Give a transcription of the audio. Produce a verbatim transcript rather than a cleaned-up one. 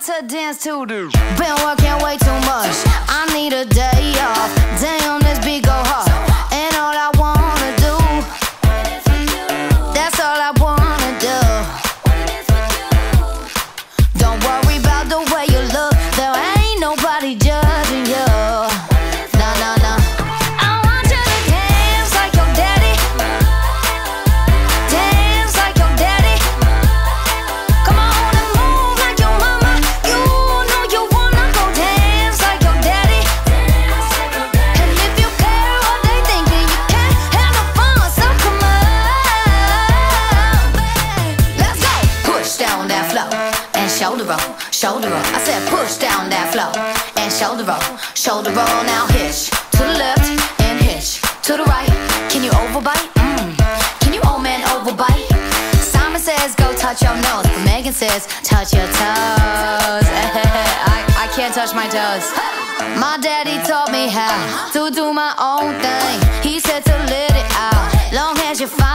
to dance to the. Been working way too much, I need a day off. Damn, this beat go hard, and all I wanna do, that's all I wanna do. Don't worry about the way you look, there ain't nobody judging you. Nah, nah, nah. I want you to dance like your daddy. Dance like your daddy. Come on and move like your mama. You know you wanna go dance like your daddy. And if you care what they thinking, you can't have no fun, so come on. Let's go. Push down that floor and shoulder roll, shoulder roll. I said push down that floor and shoulder roll, shoulder roll. Now hitch to the left and hitch to the right. Can you overbite? Mm. Can you old man overbite? Simon says go touch your nose, but Megan says touch your toes. I, I can't touch my toes. My daddy taught me how to do my own thing. He said to let it out, long as you find